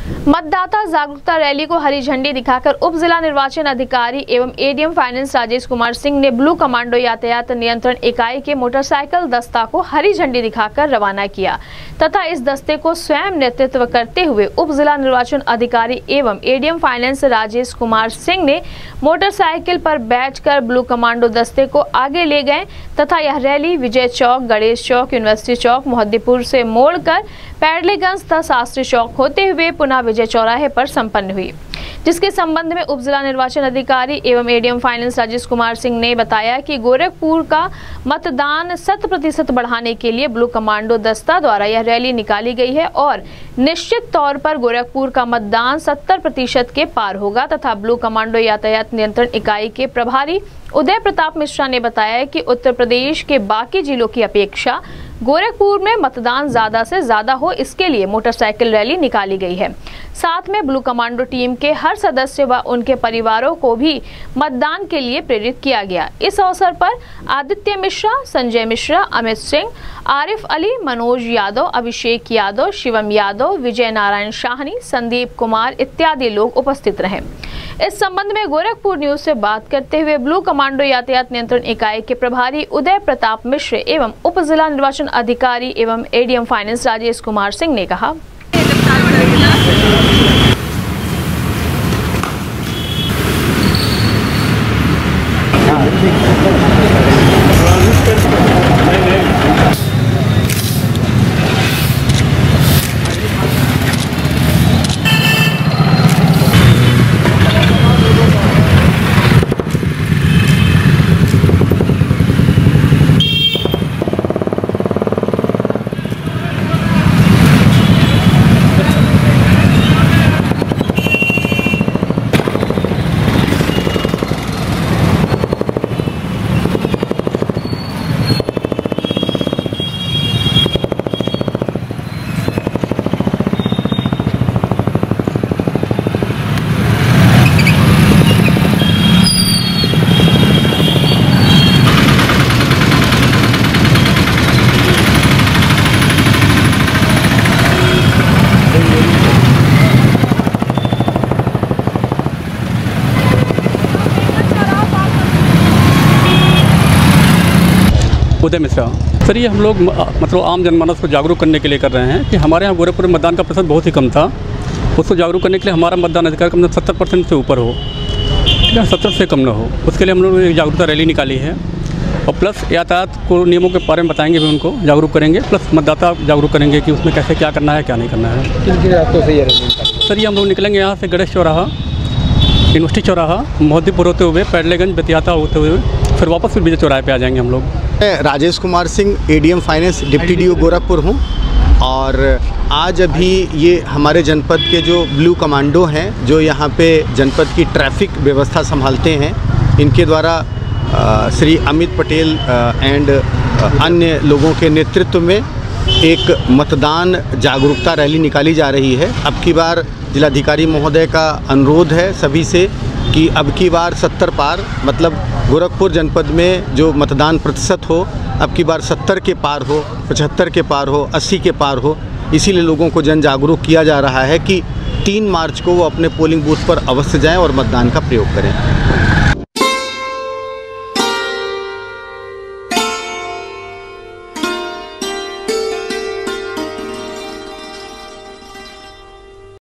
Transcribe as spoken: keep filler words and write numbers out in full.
मतदाता जागरूकता रैली को हरी झंडी दिखाकर उप जिला निर्वाचन अधिकारी एवं एडीएम फाइनेंस राजेश कुमार सिंह ने ब्लू कमांडो यातायात नियंत्रण इकाई के मोटरसाइकिल दस्ता को हरी झंडी दिखाकर रवाना किया तथा इस दस्ते को स्वयं नेतृत्व करते हुए उप जिला निर्वाचन अधिकारी एवं एडीएम फाइनेंस राजेश कुमार सिंह ने मोटरसाइकिल पर बैठकर ब्लू कमांडो दस्ते को आगे ले गए तथा यह रैली विजय चौक, गणेश चौक, यूनिवर्सिटी चौक, मोहद्दीपुर से मोड़कर पैडलेगंज तथा शास्त्री चौक होते हुए पुनः विजय चौराहे पर संपन्न हुई, जिसके संबंध में उप जिला निर्वाचन अधिकारी एवं एडीएम फाइनेंस राजेश कुमार सिंह ने बताया कि गोरखपुर का मतदान शत प्रतिशत बढ़ाने के लिए ब्लू कमांडो दस्ता द्वारा यह रैली निकाली गई है और निश्चित तौर पर गोरखपुर का मतदान सत्तर प्रतिशत के पार होगा तथा ब्लू कमांडो यातायात नियंत्रण इकाई के प्रभारी उदय प्रताप मिश्रा ने बताया कि उत्तर प्रदेश के बाकी जिलों की अपेक्षा गोरखपुर में मतदान ज्यादा से ज्यादा हो, इसके लिए मोटरसाइकिल रैली निकाली गई है। साथ में ब्लू कमांडो टीम के हर सदस्य व उनके परिवारों को भी मतदान के लिए प्रेरित किया गया। इस अवसर पर आदित्य मिश्रा, संजय मिश्रा, अमित सिंह, आरिफ अली, मनोज यादव, अभिषेक यादव, शिवम यादव, विजय नारायण शाहनी, संदीप कुमार इत्यादि लोग उपस्थित रहे। इस संबंध में गोरखपुर न्यूज से बात करते हुए ब्लू कमांडो यातायात नियंत्रण इकाई के प्रभारी उदय प्रताप मिश्र एवं उप जिला निर्वाचन अधिकारी एवं एडीएम फाइनेंस राजेश कुमार सिंह ने कहा, उदय मिश्रा। सर, ये हम लोग मतलब आम जनमानस को जागरूक करने के लिए कर रहे हैं कि हमारे यहाँ गोरखपुर में मतदान का प्रतिशत बहुत ही कम था। उसको जागरूक करने के लिए हमारा मतदान अधिकार कम से सत्तर परसेंट से ऊपर हो, ठीक है, सत्तर से कम ना हो, उसके लिए हम लोग एक जागरूकता रैली निकाली है और प्लस यातायात को नियमों के बारे में बताएंगे भी, उनको जागरूक करेंगे, प्लस मतदाता जागरूक करेंगे कि उसमें कैसे क्या करना है क्या नहीं करना है। किस रास्तों से ये सर, ये हम लोग निकलेंगे यहाँ से गणेश चौराहा, यूनिवर्सिटी चौराहा, मोहद्दीपुर होते हुए पैडलेगंज, बेतियाता होते हुए फिर वापस फिर विजय चौराहे पे आ जाएंगे हम लोग। मैं Rajesh Kumar Singh, ADM finance deputy DO Gorakhpur हूँ और आज अभी ये हमारे जनपद के जो ब्लू कमांडो हैं जो यहाँ पे जनपद की ट्रैफिक व्यवस्था संभालते हैं, इनके द्वारा आ, श्री अमित पटेल एंड अन्य लोगों के नेतृत्व में एक मतदान जागरूकता रैली निकाली जा रही है। अब की बार जिलाधिकारी महोदय का अनुरोध है सभी से कि अब की बार सत्तर पार, मतलब गोरखपुर जनपद में जो मतदान प्रतिशत हो अब की बार सत्तर के पार हो, पचहत्तर के पार हो, अस्सी के पार हो। इसीलिए लोगों को जन जागरूक किया जा रहा है कि तीन मार्च को वो अपने पोलिंग बूथ पर अवश्य जाएं और मतदान का प्रयोग करें।